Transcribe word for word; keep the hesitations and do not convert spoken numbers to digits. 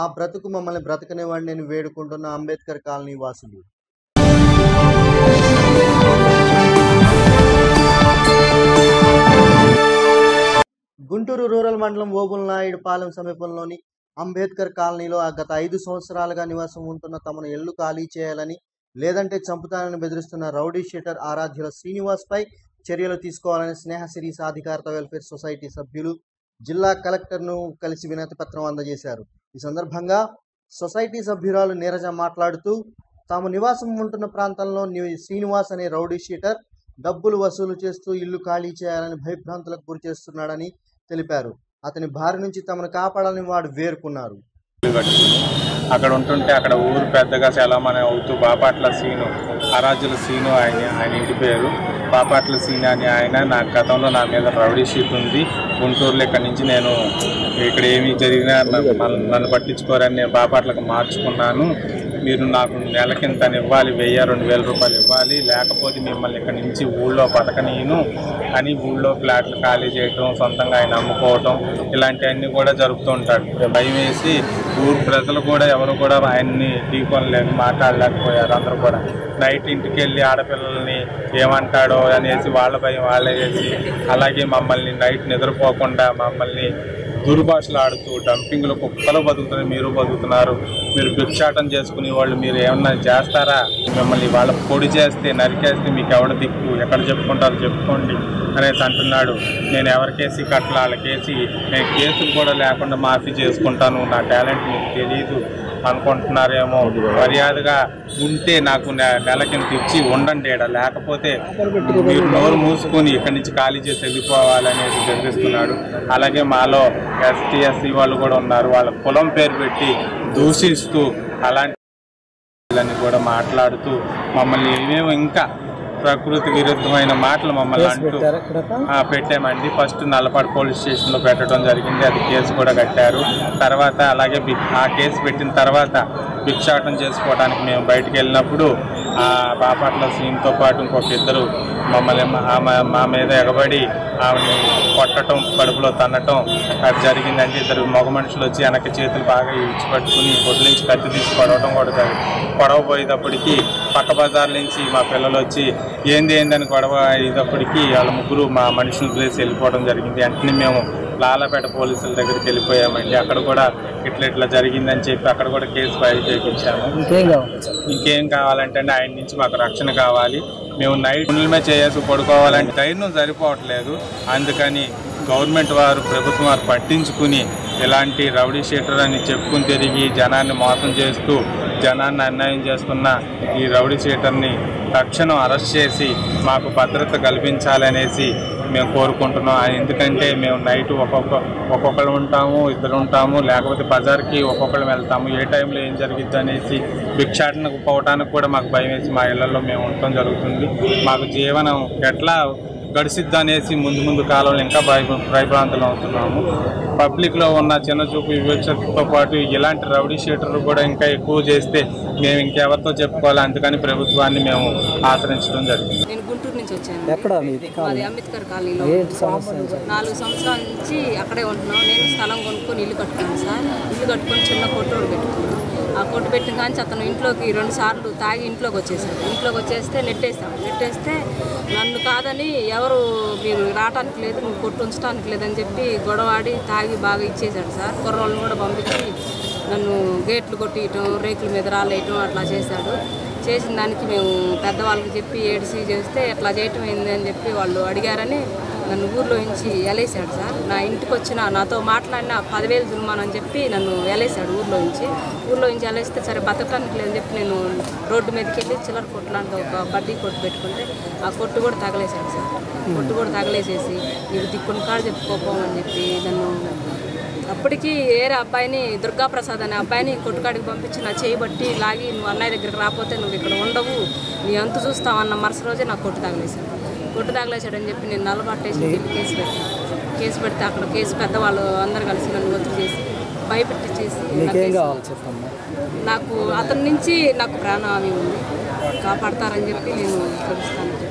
బ్రతుకు మమ్మల్ని బ్రతకనివ్వండి అని వేడుకుంటున్న అంబేద్కర్ కాలనీ వాసులు. గుంటూరు రూరల్ మండలం ఓబుల్నాయుడుపాలెం సమీపంలోని అంబేద్కర్ కాలనీలో గత ఐదు సంవత్సరాలుగా నివాసం ఉంటున్న తమను ఇళ్లు ఖాళీ చేయాలని లేదంటే చంపుతానని బెదిరిస్తున్న రౌడీ షీటర్ ఆరాధ్యుల శ్రీనివాస్ పై చర్యలు తీసుకోవాలని స్నేహశ్రీ సాధికారత వెల్ఫేర్ సొసైటీ సభ్యులు జిల్లా కలెక్టర్ను కలిసి వినతి పత్రం అందజేశారు. ఈ సందర్భంగా సొసైటీ సభ్యురాలు నీరజ మాట్లాడుతూ తాము నివాసం ఉంటున్న ప్రాంతంలో శ్రీనివాస్ అనే రౌడీ షీటర్ డబ్బులు వసూలు చేస్తూ ఇల్లు ఖాళీ చేయాలని భయభ్రాంతులకు గురి చేస్తున్నాడని తెలిపారు. అతని బారి నుంచి తమను కాపాడాలని వాడు వేరుకున్నారు. అక్కడ ఉంటుంటే అక్కడ ఊరు పెద్దగా చలామణి అవుతూ బాపట్ల సీను ఆరాధ్యుల సీను ఆయన ఆయన ఇంటి పేరు బాపట్ల సీను అని ఆయన నా గతంలో నా మీద రౌడీ షీట్ ఉంది. గుంటూరులో ఇక్కడి నుంచి నేను ఇక్కడ ఏమి జరిగినా నన్ను పట్టించుకోరని నేను బాపట్లకు మార్చుకున్నాను. మీరు నాకు నెలకింత ఇవ్వాలి, వెయ్యి రెండు వేల రూపాయలు ఇవ్వాలి, లేకపోతే మిమ్మల్ని ఇక్కడి నుంచి ఊళ్ళో బతకనీను అని ఊళ్ళో ఫ్లాట్లు ఖాళీ చేయటం, సొంతంగా ఆయన అమ్ముకోవటం ఇలాంటివన్నీ కూడా జరుపుతూ ఉంటాడు. భయం వేసి ఊరు ప్రజలు కూడా ఎవరు కూడా ఆయన్ని ఢీకొనలేదు, మాట్లాడలేకపోయారు. అందరూ కూడా నైట్ ఇంటికి వెళ్ళి ఆడపిల్లల్ని ఏమంటాడో అనేసి వాళ్ళ భయం వాళ్ళే వేసి, అలాగే మమ్మల్ని నైట్ నిద్రపోకుండా మమ్మల్ని దుర్భాషలు ఆడుతూ డంపింగ్లు కుక్కలు బతుకుతున్నారు, మీరు బతుకుతున్నారు, మీరు భిక్షాటం చేసుకునే వాళ్ళు మీరు ఏమన్నా చేస్తారా, మిమ్మల్ని వాళ్ళ పొడి చేస్తే నరికేస్తే మీకు ఎవడ దిక్కు, ఎక్కడ చెప్పుకుంటారో చెప్పుకోండి అనేసి అంటున్నాడు. నేను ఎవరికేసి కట్టలు వాళ్ళకేసి నేను కేసులు కూడా లేకుండా మాఫీ చేసుకుంటాను, నా టాలెంట్ మీకు తెలియదు అనుకుంటున్నారేమో, మర్యాదగా ఉంటే నాకు నెలకింత ఇచ్చి ఉండండి ఏడా, లేకపోతే మీరు నోరు మూసుకొని ఇక్కడి నుంచి ఖాళీ చేసి వెళ్ళిపోవాలనేసి బెదిరిస్తున్నాడు. అలాగే మాలో ఎస్టీ ఎస్సీ వాళ్ళు కూడా ఉన్నారు, వాళ్ళ కులం పేరు పెట్టి దూషిస్తూ అలాంటి కూడా మాట్లాడుతూ మమ్మల్ని ఏమేమో ఇంకా ప్రకృతి విరుద్ధమైన మాటలు మమ్మల్ని అంటూ పెట్టామండి. ఫస్ట్ నల్లపాడు పోలీస్ స్టేషన్లో పెట్టడం జరిగింది, అది కేసు కూడా కట్టారు. తర్వాత అలాగే ఆ కేసు పెట్టిన తర్వాత భిక్షాటం చేసుకోవడానికి మేము బయటికి వెళ్ళినప్పుడు ఆ బాపట్ల సీన్తో పాటు ఇంకొక ఇద్దరు మమ్మల్ని మా మీద ఎగబడి ఆమెని కొట్టడం, కడుపులో తన్నటం అది జరిగిందండి. ఇద్దరు మగ మనుషులు వచ్చి వెనక్కి చేతులు బాగా ఇచ్చి పట్టుకుని ఒడ్ల నుంచి కత్తి తీసి కొడవడం కూడా జరిగింది. గొడవ పోయేటప్పటికి పక్క బజార్ నుంచి మా పిల్లలు వచ్చి ఏంది ఏందని గొడవ అయ్యేటప్పటికి వాళ్ళ ముగ్గురు మా మనుషులు ప్లేసి వెళ్ళిపోవడం జరిగింది. వెంటనే మేము లాలాపేట పోలీసుల దగ్గరికి వెళ్ళిపోయామండి. అక్కడ కూడా ఇట్లా ఇట్లా జరిగిందని చెప్పి అక్కడ కూడా కేసు ఫైల్ చేయించాము. ఇంకేం కావాలంటే ఆయన నుంచి మాకు రక్షణ కావాలి, మేము నైట్ పనులమే చేయాల్సి పడుకోవాలంటే ధైర్యం సరిపోవట్లేదు. అందుకని గవర్నమెంట్ వారు ప్రభుత్వం వారు పట్టించుకుని ఇలాంటి రౌడీ షీటర్ అని చెప్పుకుని తిరిగి జనాన్ని మోసం చేస్తూ జనాన్ని అన్యాయం చేస్తున్న ఈ రౌడీ షీటర్ని తక్షణం అరెస్ట్ చేసి మాకు భద్రత కల్పించాలనేసి మేము కోరుకుంటున్నాం. ఎందుకంటే మేము నైట్ ఒక్కొక్క ఒక్కొక్కరు ఉంటాము, ఇద్దరు ఉంటాము, లేకపోతే బజార్కి ఒక్కొక్కరు వెళ్తాము, ఏ టైంలో ఏం జరిగిద్ది అనేసి భిక్షాటనకు పోవటానికి కూడా మాకు భయం వేసి మా ఇళ్లలో మేము ఉండటం జరుగుతుంది. మాకు జీవనం ఎట్లా గడిసిద్ది అనేసి ముందు ముందు కాలంలో ఇంకా భయ భయభ్రాంతులు అవుతున్నాము. పబ్లిక్లో ఉన్న చిన్న చూపు వివక్షతో పాటు ఇలాంటి రౌడీ షీటర్లు కూడా ఇంకా ఎక్కువ చేస్తే మేము ఇంకెవరితో చెప్పుకోవాలి, అందుకని ప్రభుత్వాన్ని మేము ఆశ్రయించడం జరిగింది. నేను గుంటూరు నుంచి వచ్చాను, మాది అంబేద్కర్ కాలనీలో నాలుగు సంవత్సరాల నుంచి అక్కడే ఉంటున్నాం. నేను స్థలం కొనుక్కొని ఇల్లు కట్టుకున్నాను సార్. ఇల్లు కట్టుకొని చిన్న కొట్టు రోడ్డు పెట్టుకున్నాను. ఆ కొట్టు పెట్టిన కానీ అతను ఇంట్లోకి రెండు సార్లు తాగి ఇంట్లోకి వచ్చేసాడు. ఇంట్లోకి వచ్చేస్తే నెట్టేస్తాడు. నెట్టేస్తే నన్ను కాదని ఎవరు మీరు రావటానికి లేదు, నువ్వు కొట్టు ఉంచడానికి లేదని చెప్పి గొడవాడి తాగి బాగా ఇచ్చేసాడు సార్. కుర్రోళ్ళని కూడా పంపించి నన్ను గేట్లు కొట్టియటం, రేకుల మీద రాలేయటం అట్లా చేశాడు. చేసిన దానికి మేము పెద్దవాళ్ళకి చెప్పి ఏడిసి చేస్తే ఎట్లా చేయటం అయింది అని చెప్పి వాళ్ళు అడిగారని నన్ను ఊర్లో నుంచి ఎలేసాడు సార్. నా ఇంటికి వచ్చిన నాతో మాట్లాడిన పదివేలు జుర్మానని చెప్పి నన్ను ఎలేసాడు ఊర్లో నుంచి. ఊర్లో నుంచి ఎలేస్తే సరే బతకడానికి లేదని చెప్పి నేను రోడ్డు మీదకి వెళ్ళి చిల్లర కొట్టు లాంటి ఒక బడ్డీ కొట్టు పెట్టుకుంటే ఆ కొట్టు కూడా తగలేసాడు సార్. కొట్టు కూడా తగలేసేసి నీకు దిక్కుని కాడ చెప్పుకోపోమని చెప్పి నన్ను అప్పటికి ఏరే అబ్బాయిని దుర్గాప్రసాద్ అనే అబ్బాయిని కొట్టుకాడికి పంపించి నా చేయబట్టి లాగి నువ్వు అన్నయ్య దగ్గరికి రాకపోతే నువ్వు ఇక్కడ ఉండవు, నీ అంతు చూస్తావన్న మరుసటి రోజే నాకు కొట్టు తగలేసాడు. కొట్టు తగలేసాడని చెప్పి నేను నల్లబట్టేసి చెప్పి కేసు పెట్టాను. కేసు పెడితే అక్కడ కేసు పెద్దవాళ్ళు అందరు కలిసి నన్ను ఒత్తిడి చేసి భయపెట్టి చేసి నాకు అతని నుంచి నాకు ప్రాణహాని ఉంది, కాపాడతారని చెప్పి నేను తెలుస్తాను.